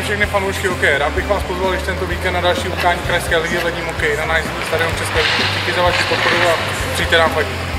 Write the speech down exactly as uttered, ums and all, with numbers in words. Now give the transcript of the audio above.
Zdravím všechny fanoušky hokeje. Rád bych vás pozval ještě tento víkend na další utkání krajské ligy lední hokej na nájezdní stadion České lípy. Díky za vaši podporu a přijďte nám fandit.